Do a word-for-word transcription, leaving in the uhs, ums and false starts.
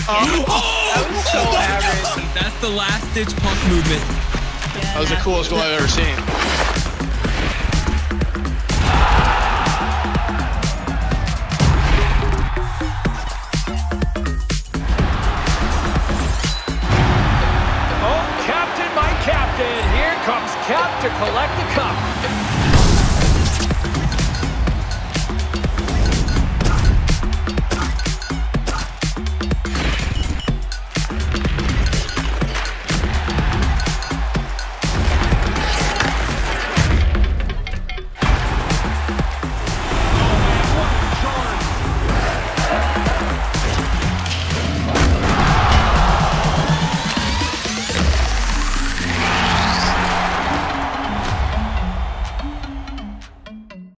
Oh, that was so average. That's the last ditch punk movement. That was the coolest goal I've ever seen.